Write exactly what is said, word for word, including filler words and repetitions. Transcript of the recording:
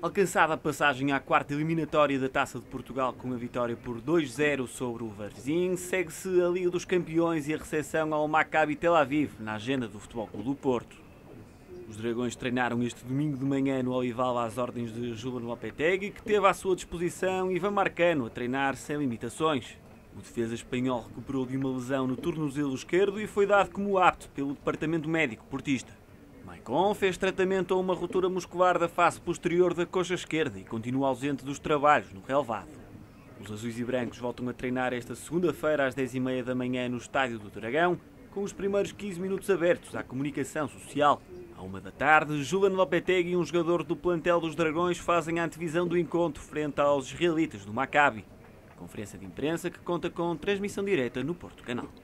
Alcançada a passagem à quarta eliminatória da Taça de Portugal com a vitória por dois zero sobre o Varzim, segue-se a Liga dos Campeões e a recepção ao Maccabi Tel Aviv na agenda do Futebol Clube do Porto. Os Dragões treinaram este domingo de manhã no Olival às ordens de Julen Lopetegui, que teve à sua disposição Ivan Marcano a treinar sem limitações. O defesa espanhol recuperou de uma lesão no tornozelo esquerdo e foi dado como apto pelo departamento médico portista. Maicon fez tratamento a uma ruptura muscular da face posterior da coxa esquerda e continua ausente dos trabalhos no relvado. Os azuis e brancos voltam a treinar esta segunda-feira às dez e meia da manhã no Estádio do Dragão, com os primeiros quinze minutos abertos à comunicação social. À uma da tarde, Julen Lopetegui e um jogador do plantel dos Dragões fazem a antevisão do encontro frente aos israelitas do Maccabi. Conferência de imprensa que conta com transmissão direta no Porto Canal.